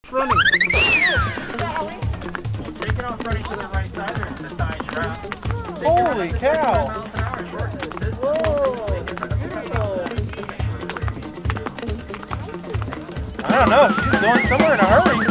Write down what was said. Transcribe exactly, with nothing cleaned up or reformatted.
running. Taking off running to the right side or to the side track. Holy cow! Whoa, beautiful. I don't know, she's going somewhere in a hurry.